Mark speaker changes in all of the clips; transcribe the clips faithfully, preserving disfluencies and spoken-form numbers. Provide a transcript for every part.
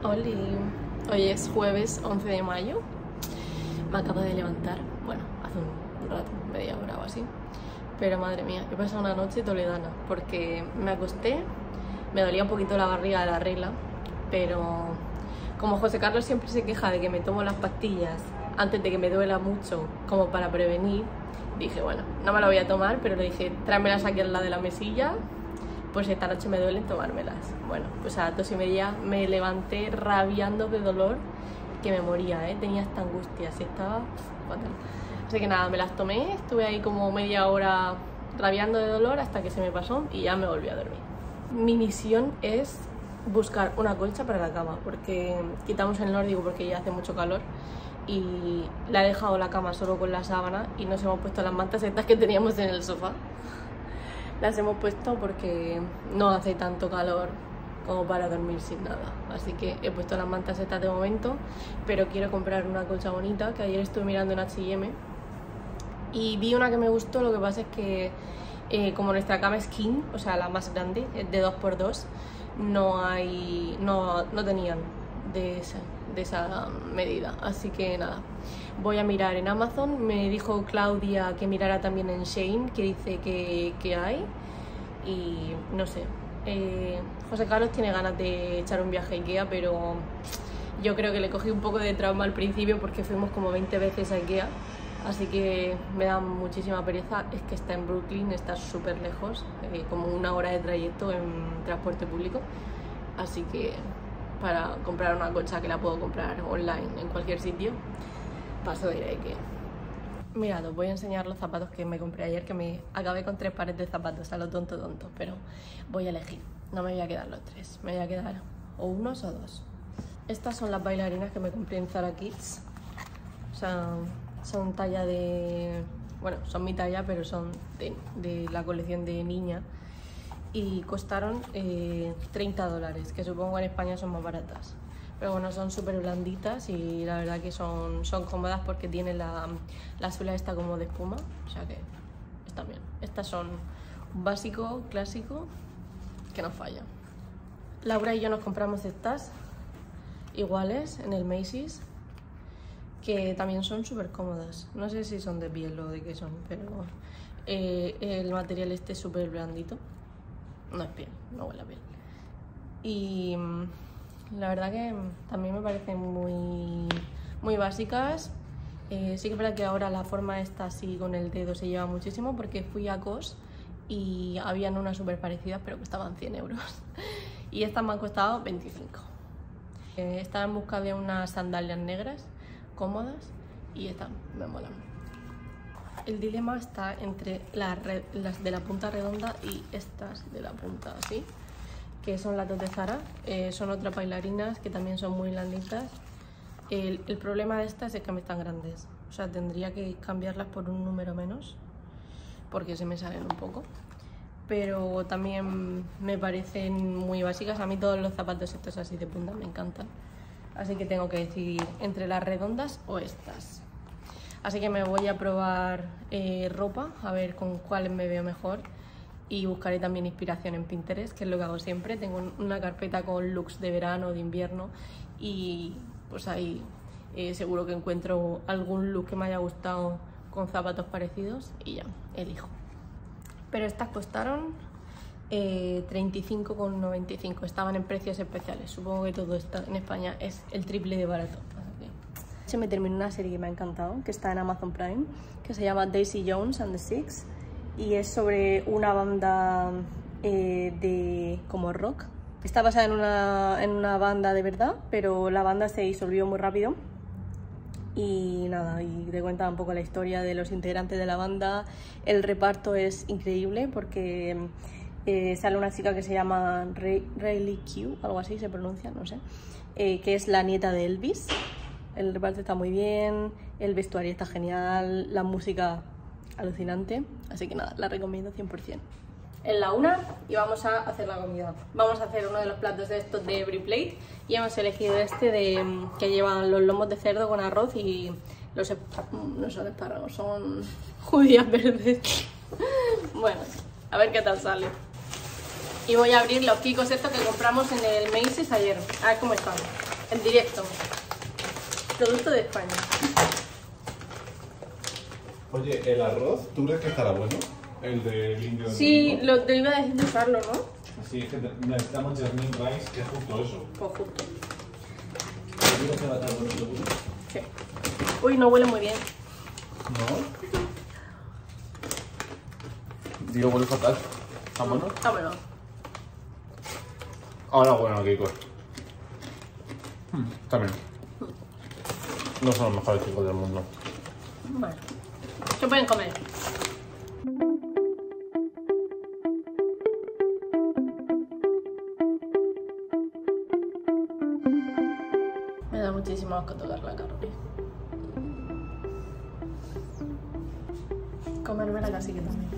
Speaker 1: Oli, hoy es jueves once de mayo. Me acabo de levantar, bueno, hace un rato, media hora o así. Pero madre mía, he pasado una noche toledana porque me acosté, me dolía un poquito la barriga de la regla, pero como José Carlos siempre se queja de que me tomo las pastillas antes de que me duela mucho, como para prevenir, dije, bueno, no me la voy a tomar, pero le dije, tráemelas aquí al lado de la mesilla, pues esta noche me duelen tomármelas. Bueno, pues a las dos y media me levanté rabiando de dolor que me moría, ¿eh? Tenía esta angustia, así estaba fatal. Así que nada, me las tomé, estuve ahí como media hora rabiando de dolor hasta que se me pasó y ya me volví a dormir. Mi misión es buscar una colcha para la cama, porque quitamos el nórdico porque ya hace mucho calor y le he dejado la cama solo con la sábana y nos hemos puesto las mantas estas que teníamos en el sofá. Las hemos puesto porque no hace tanto calor como para dormir sin nada. Así que he puesto las mantas estas de momento, pero quiero comprar una colcha bonita, que ayer estuve mirando en H y M y vi una que me gustó. Lo que pasa es que eh, como nuestra cama es king, o sea la más grande, es de dos por dos, no hay, no, no tenían de esa, de esa medida. Así que nada, voy a mirar en Amazon. Me dijo Claudia que mirara también en Shein, que dice que, que hay. Y no sé, eh, José Carlos tiene ganas de echar un viaje a Ikea, pero yo creo que le cogí un poco de trauma al principio porque fuimos como veinte veces a Ikea, así que me da muchísima pereza. Es que está en Brooklyn, está súper lejos, eh, como una hora de trayecto en transporte público, así que para comprar una colcha que la puedo comprar online en cualquier sitio, paso de ir a Ikea. Mirad, os voy a enseñar los zapatos que me compré ayer, que me acabé con tres pares de zapatos, a lo tonto tonto, pero voy a elegir, no me voy a quedar los tres, me voy a quedar o unos o dos. Estas son las bailarinas que me compré en Zara Kids, o sea, son talla de, bueno, son mi talla, pero son de, de la colección de niña y costaron eh, treinta dólares, que supongo en España son más baratas. Pero bueno, son súper blanditas y la verdad que son, son cómodas porque tiene la, la suela esta como de espuma, o sea que están bien. Estas son un básico, clásico, que no falla. Laura y yo nos compramos estas iguales en el Macy's, que también son súper cómodas. No sé si son de piel o de qué son, pero eh, el material este es súper blandito. No es piel, no huele a piel. Y la verdad que también me parecen muy, muy básicas. Eh, sí que es verdad que ahora la forma esta así con el dedo se lleva muchísimo, porque fui a C O S y habían unas súper parecidas pero costaban cien euros y estas me han costado veinticinco. Eh, estaba en busca de unas sandalias negras cómodas y estas me molan. El dilema está entre las, las de la punta redonda y estas de la punta así, que son las dos de Zara. Eh, son otras bailarinas que también son muy blanditas. El, el problema de estas es que me están grandes, o sea, tendría que cambiarlas por un número menos porque se me salen un poco, pero también me parecen muy básicas. A mí todos los zapatos estos así de punta me encantan, así que tengo que decidir entre las redondas o estas. Así que me voy a probar eh, ropa, a ver con cuál me veo mejor. Y buscaré también inspiración en Pinterest, que es lo que hago siempre. Tengo una carpeta con looks de verano, de invierno, y pues ahí eh, seguro que encuentro algún look que me haya gustado con zapatos parecidos y ya, elijo. Pero estas costaron eh, treinta y cinco con noventa y cinco, estaban en precios especiales. Supongo que todo esto en España es el triple de barato. Se me terminó una serie que me ha encantado, que está en Amazon Prime, que se llama Daisy Jones and the Six. Y es sobre una banda eh, de como rock. Está basada en una, en una banda de verdad, pero la banda se disolvió muy rápido. Y nada, y te cuenta un poco la historia de los integrantes de la banda. El reparto es increíble porque eh, sale una chica que se llama Ray, Riley Q, algo así se pronuncia, no sé, eh, que es la nieta de Elvis. El reparto está muy bien, el vestuario está genial, la música alucinante, así que nada, la recomiendo cien por cien. En la una y vamos a hacer la comida. Vamos a hacer uno de los platos de estos de Every Plate y hemos elegido este de que llevan los lomos de cerdo con arroz y los no son espárragos, son judías verdes. Bueno, a ver qué tal sale. Y voy a abrir los kikos estos que compramos en el Macy's ayer, a ver cómo están. En directo. Producto de España.
Speaker 2: Oye, ¿el arroz tú crees que estará bueno? El del indio.
Speaker 1: Sí, lo, te iba a decir de usarlo, ¿no?
Speaker 2: Sí, es que necesitamos jasmine rice, que es justo eso.
Speaker 1: Pues justo.
Speaker 2: ¿Seguro que va a estar bueno, seguro?
Speaker 1: Sí. Uy, no huele muy bien.
Speaker 2: ¿No? Digo, huele fatal. ¿Está bueno?
Speaker 1: Ah, bueno.
Speaker 2: Ahora bueno, Kiko. Hmm, también. No son los mejores chicos del mundo.
Speaker 1: Bueno. ¿Qué pueden comer? Me da muchísimo asco tocar la carne. Comerme la casi que también.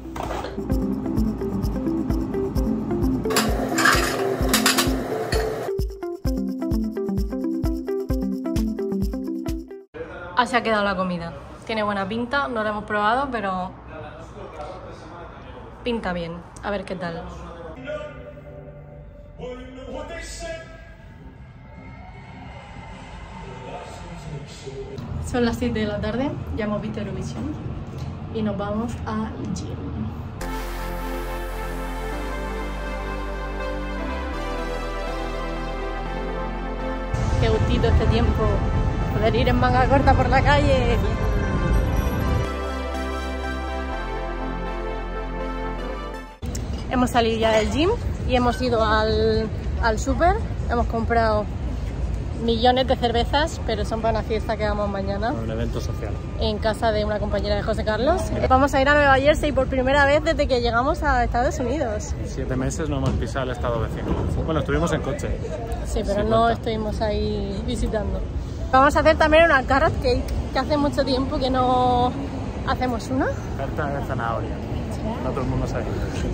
Speaker 1: Así ha quedado la comida. Tiene buena pinta, no la hemos probado, pero pinta bien. A ver qué tal. Son las siete de la tarde, ya hemos visto Eurovisión y nos vamos al gym. Qué gustito este tiempo, poder ir en manga corta por la calle. Hemos salido ya del gym y hemos ido al, al súper. Hemos comprado millones de cervezas, pero son para una fiesta que vamos mañana.
Speaker 2: Un evento social.
Speaker 1: En casa de una compañera de José Carlos. Vamos a ir a Nueva Jersey por primera vez desde que llegamos a Estados Unidos.
Speaker 2: Siete meses no hemos pisado el estado vecino. Bueno, estuvimos en coche.
Speaker 1: Sí, pero no estuvimos ahí visitando. Vamos a hacer también una carrot cake, que hace mucho tiempo que no hacemos una.
Speaker 2: Carta de zanahoria. No todo el mundo sabe.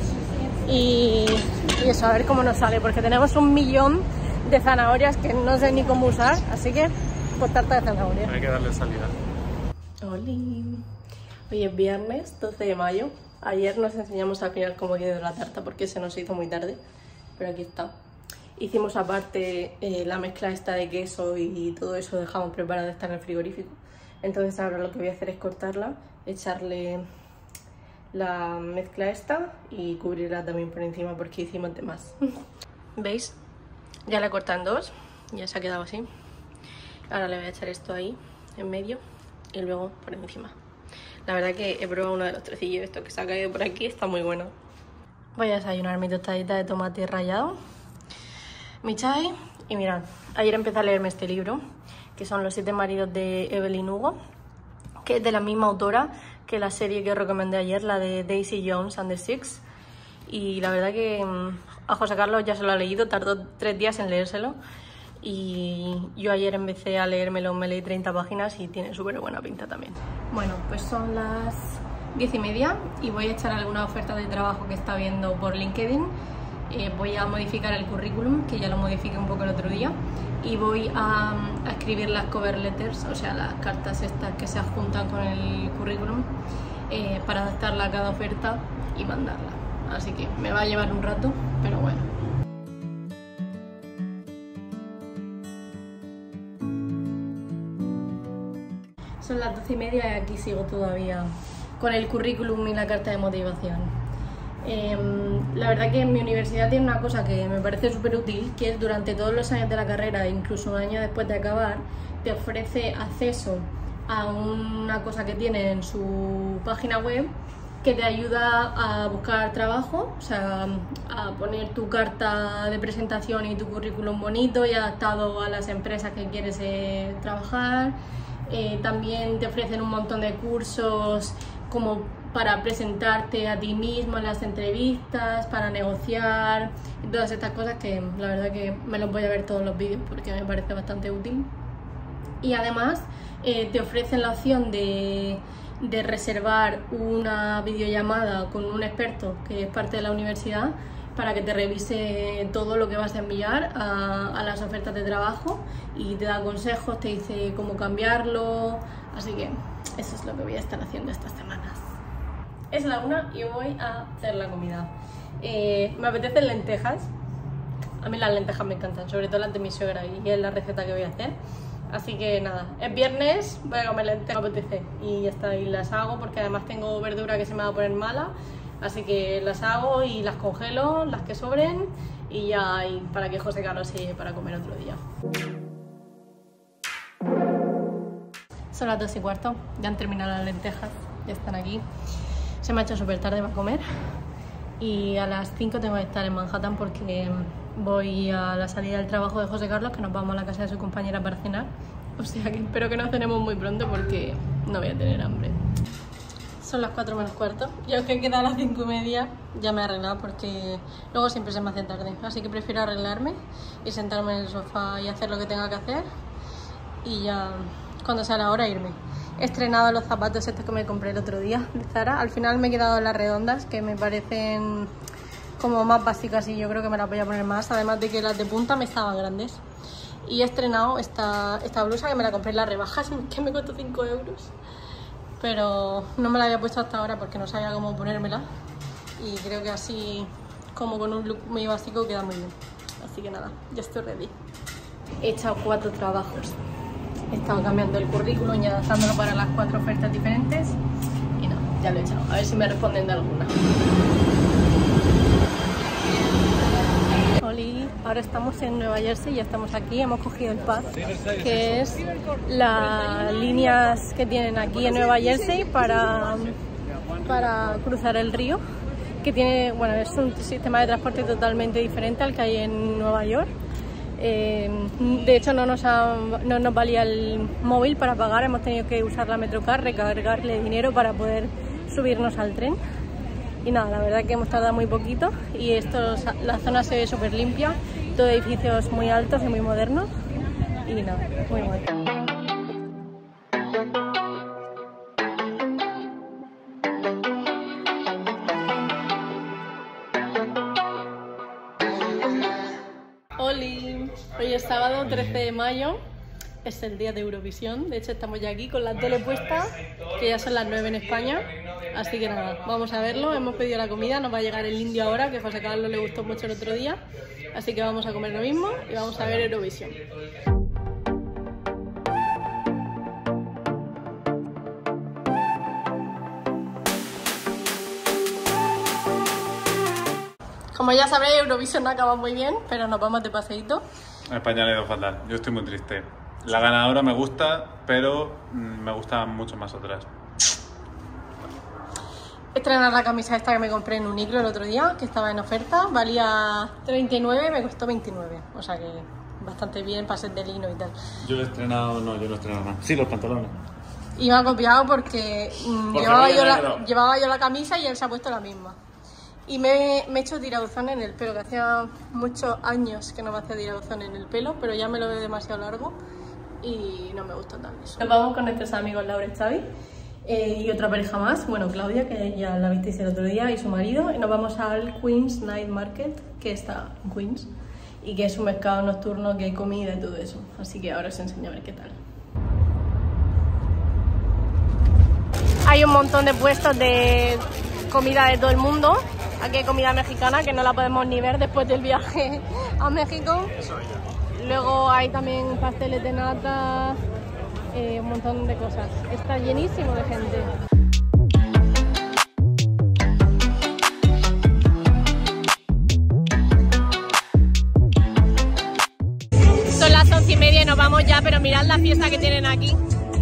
Speaker 1: Y, y eso, a ver cómo nos sale, porque tenemos un millón de zanahorias que no sé ni cómo usar, así que pues tarta de zanahoria.
Speaker 2: Hay que darle salida.
Speaker 1: Oli. Hoy es viernes doce de mayo. Ayer nos enseñamos al final cómo quedó la tarta porque se nos hizo muy tarde, pero aquí está. Hicimos aparte eh, la mezcla esta de queso y todo eso dejamos preparado, está en el frigorífico. Entonces ahora lo que voy a hacer es cortarla, echarle la mezcla esta y cubrirla también por encima porque hicimos de más. ¿Veis? Ya la he cortado en dos, ya se ha quedado así. Ahora le voy a echar esto ahí, en medio, y luego por encima. La verdad que he probado uno de los trocillos, esto que se ha caído por aquí, está muy bueno. Voy a desayunar mi tostadita de tomate rallado, mi chai, y mirad, ayer empecé a leerme este libro, que son Los siete maridos de Evelyn Hugo, que es de la misma autora que la serie que os recomendé ayer, la de Daisy Jones and the Six. Y la verdad que a José Carlos ya se lo ha leído, tardó tres días en leérselo. Y yo ayer empecé a leérmelo, me leí treinta páginas y tiene súper buena pinta también. Bueno, pues son las diez y media y voy a echar alguna oferta de trabajo que está viendo por LinkedIn. Eh, voy a modificar el currículum, que ya lo modifiqué un poco el otro día. Y voy a, a escribir las cover letters, o sea, las cartas estas que se adjuntan con el currículum, eh, para adaptarla a cada oferta y mandarla. Así que me va a llevar un rato, pero bueno. Son las doce y media y aquí sigo todavía con el currículum y la carta de motivación. Eh, la verdad que en mi universidad tiene una cosa que me parece súper útil, que es durante todos los años de la carrera, incluso un año después de acabar, te ofrece acceso a una cosa que tiene en su página web que te ayuda a buscar trabajo, o sea, a poner tu carta de presentación y tu currículum bonito y adaptado a las empresas que quieres eh, trabajar. Eh, también te ofrecen un montón de cursos como para presentarte a ti mismo en las entrevistas, para negociar, y todas estas cosas que la verdad que me los voy a ver todos los vídeos porque me parece bastante útil. Y además eh, te ofrecen la opción de, de reservar una videollamada con un experto que es parte de la universidad para que te revise todo lo que vas a enviar a, a las ofertas de trabajo y te da consejos, te dice cómo cambiarlo, así que eso es lo que voy a estar haciendo estas semanas. Es la una y voy a hacer la comida. Eh, me apetecen lentejas, A mí las lentejas me encantan, sobre todo las de mi suegra, y es la receta que voy a hacer. Así que nada, es viernes, voy a comer lentejas, me apetece. Y ya está, y las hago porque además tengo verdura que se me va a poner mala. Así que las hago y las congelo, las que sobren, y ya, y para que José Carlos se lleve para comer otro día. Son las dos y cuarto, ya han terminado las lentejas, ya están aquí. Se me ha hecho súper tarde para comer y a las cinco tengo que estar en Manhattan porque voy a la salida del trabajo de José Carlos, que nos vamos a la casa de su compañera para cenar. O sea que espero que no cenemos muy pronto porque no voy a tener hambre. Son las cuatro menos cuarto y aunque queda a las cinco y media ya me he arreglado porque luego siempre se me hace tarde. Así que prefiero arreglarme y sentarme en el sofá y hacer lo que tenga que hacer y ya cuando sea la hora irme. He estrenado los zapatos estos que me compré el otro día de Zara. Al final me he quedado en las redondas, que me parecen como más básicas y yo creo que me las voy a poner más. Además de que las de punta me estaban grandes. Y he estrenado esta, esta blusa que me la compré en las rebajas, que me costó cinco euros. Pero no me la había puesto hasta ahora porque no sabía cómo ponérmela. Y creo que así, como con un look muy básico, queda muy bien. Así que nada, ya estoy ready. He echado cuatro trabajos. He estado cambiando el currículum y adaptándolo para las cuatro ofertas diferentes. Y no, ya lo he echado. A ver si me responden de alguna. Oli, ahora estamos en Nueva Jersey, ya estamos aquí. Hemos cogido el Path, que es las líneas que tienen aquí en Nueva Jersey para, para cruzar el río. Que tiene, bueno, es un sistema de transporte totalmente diferente al que hay en Nueva York. Eh, de hecho no nos, ha, no nos valía el móvil para pagar, hemos tenido que usar la Metrocar, recargarle dinero para poder subirnos al tren. Y nada, la verdad que hemos tardado muy poquito y esto, la zona se ve súper limpia, todo edificios muy altos y muy modernos y nada, muy bueno. Hoy es sábado trece de mayo, es el día de Eurovisión, de hecho estamos ya aquí con la tele puesta, que ya son las nueve en España, así que nada, vamos a verlo, hemos pedido la comida, nos va a llegar el indio ahora, que a José Carlos le gustó mucho el otro día, así que vamos a comer lo mismo y vamos a ver Eurovisión. Como ya sabréis, Eurovisión no acaba muy bien, pero nos vamos de paseíto.
Speaker 2: A España le ha ido fatal, yo estoy muy triste. La ganadora me gusta, pero me gustan mucho más otras.
Speaker 1: Estrenar la camisa esta que me compré en Uniqlo el otro día, que estaba en oferta, valía treinta y nueve, me costó veintinueve, o sea que bastante bien para ser de lino y tal.
Speaker 2: Yo he estrenado, no, yo no he estrenado nada. Sí, los pantalones.
Speaker 1: Y me ha copiado porque, mmm, llevaba, yo la, llevaba yo la camisa y él se ha puesto la misma. Y me, me he hecho tirabuzón en el pelo, que hacía muchos años que no me hacía tirabuzón en el pelo, pero ya me lo veo demasiado largo y no me gusta tanto eso. Nos vamos con nuestros amigos Laura y Xavi eh, y otra pareja más, bueno, Claudia, que ya la visteis el otro día, y su marido, y nos vamos al Queen's Night Market, que está en Queens, y que es un mercado nocturno que hay comida y todo eso, así que ahora os enseño a ver qué tal. Hay un montón de puestos de comida de todo el mundo. Aquí hay comida mexicana que no la podemos ni ver después del viaje a México. Luego hay también pasteles de nata, eh, un montón de cosas. Está llenísimo de gente. Son las once y media y nos vamos ya, pero mirad la fiesta que tienen aquí.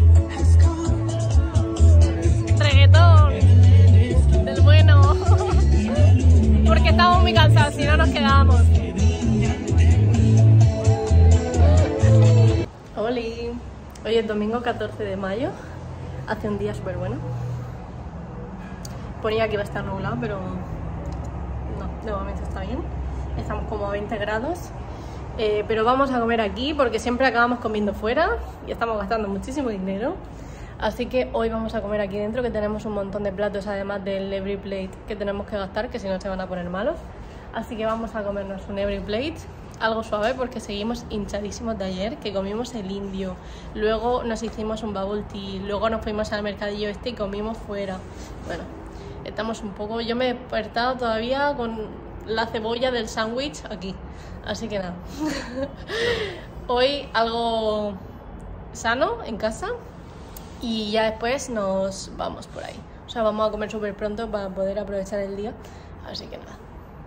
Speaker 1: Reggaetón del bueno. Porque estamos muy cansados, si no nos quedábamos. Oli. Hoy es domingo catorce de mayo. Hace un día súper bueno. Ponía que iba a estar nublado, pero no, de momento está bien. Estamos como a veinte grados. Eh, pero vamos a comer aquí porque siempre acabamos comiendo fuera y estamos gastando muchísimo dinero. Así que hoy vamos a comer aquí dentro, que tenemos un montón de platos, además del every plate que tenemos que gastar, que si no se van a poner malos. Así que vamos a comernos un every plate, algo suave porque seguimos hinchadísimos de ayer, que comimos el indio, luego nos hicimos un bubble tea, luego nos fuimos al mercadillo este y comimos fuera. Bueno, estamos un poco... Yo me he despertado todavía con la cebolla del sándwich aquí. Así que nada. Hoy algo sano en casa y ya después nos vamos por ahí. O sea, vamos a comer súper pronto para poder aprovechar el día. Así que nada.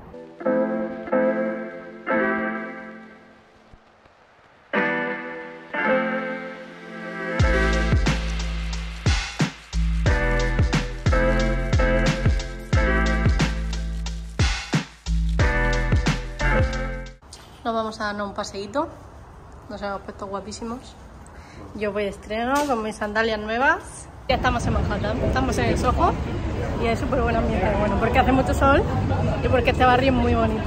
Speaker 1: Nos vamos a darnos un paseíto. Nos hemos puesto guapísimos. Yo voy de estreno con mis sandalias nuevas. Ya estamos en Manhattan, estamos en el Soho y hay súper buen ambiente. Bueno, porque hace mucho sol y porque este barrio es muy bonito.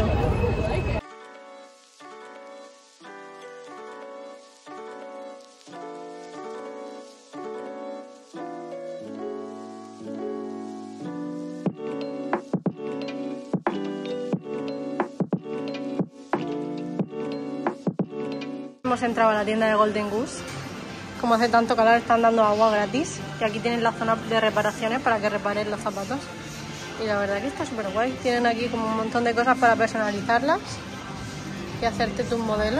Speaker 1: Hemos entrado a la tienda de Golden Goose. Como hace tanto calor están dando agua gratis. Y aquí tienen la zona de reparaciones para que reparen los zapatos. Y la verdad que está súper guay. Tienen aquí como un montón de cosas para personalizarlas y hacerte tu modelo.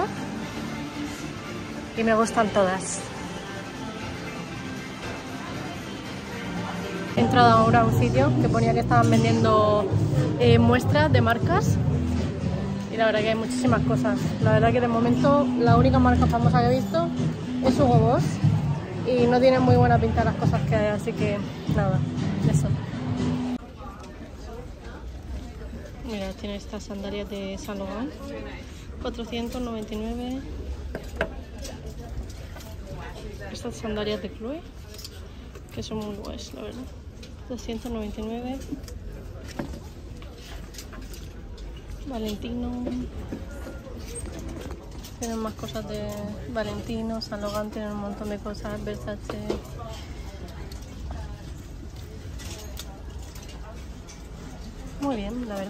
Speaker 1: Y me gustan todas. He entrado ahora a un sitio que ponía que estaban vendiendo eh, muestras de marcas. Y la verdad que hay muchísimas cosas. La verdad que de momento la única marca famosa que he visto es Hugo Boss. Y no tienen muy buena pinta las cosas que hay, así que nada, eso. Mira, tiene estas sandalias de Saint Laurent, cuatrocientos noventa y nueve. Estas sandalias de Chloe, que son muy guays, la verdad. doscientos noventa y nueve. Valentino. Tienen más cosas de Valentino, Saint Laurent, tienen un montón de cosas, Versace. Muy bien, la verdad.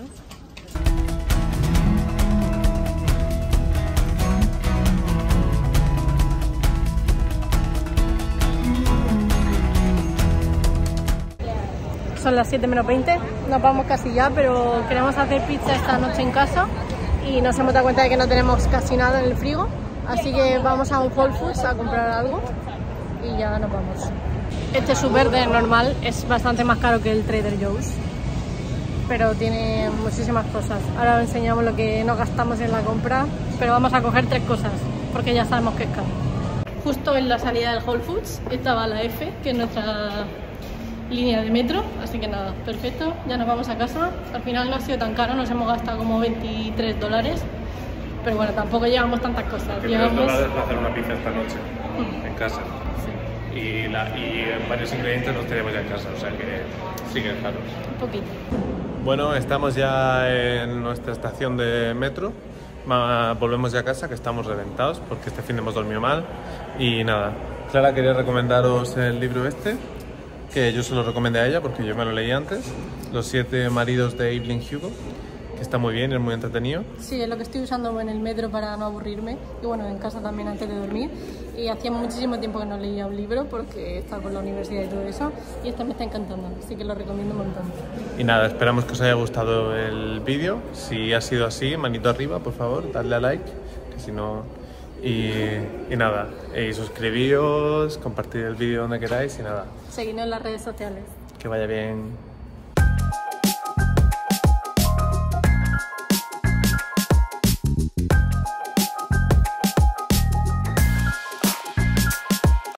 Speaker 1: Son las siete menos veinte, nos vamos casi ya, pero queremos hacer pizza esta noche en casa. Y nos hemos dado cuenta de que no tenemos casi nada en el frigo, así que vamos a un Whole Foods a comprar algo y ya nos vamos. Este súper de normal es bastante más caro que el Trader Joe's, pero tiene muchísimas cosas. Ahora os enseñamos lo que nos gastamos en la compra, pero vamos a coger tres cosas porque ya sabemos que es caro. Justo en la salida del Whole Foods estaba la F, que es nuestra línea de metro, así que nada, perfecto, ya nos vamos a casa. Al final no ha sido tan caro, nos hemos gastado como veintitrés dólares, pero bueno, tampoco llevamos tantas cosas.
Speaker 2: veintitrés dólares para hacer una pizza esta noche mm. en casa. Sí. Y, la, y varios ingredientes los tenemos ya en casa, o sea que sí que es caro.
Speaker 1: Un poquito.
Speaker 2: Bueno, estamos ya en nuestra estación de metro. Volvemos ya a casa, que estamos reventados porque este fin hemos dormido mal. Y nada, Clara quería recomendaros el libro este, que yo se lo recomendé a ella porque yo me lo leí antes, Los siete maridos de Evelyn Hugo, que está muy bien, es muy entretenido.
Speaker 1: Sí, es lo que estoy usando en el metro para no aburrirme y bueno, en casa también antes de dormir. Y hacía muchísimo tiempo que no leía un libro porque estaba con la universidad y todo eso, y este me está encantando, así que lo recomiendo un montón.
Speaker 2: Y nada, esperamos que os haya gustado el vídeo. Si ha sido así, manito arriba, por favor, dadle a like, que si no... Y, y nada, y suscribíos, compartir el vídeo donde queráis y nada.
Speaker 1: Seguidnos en las redes sociales.
Speaker 2: Que vaya bien.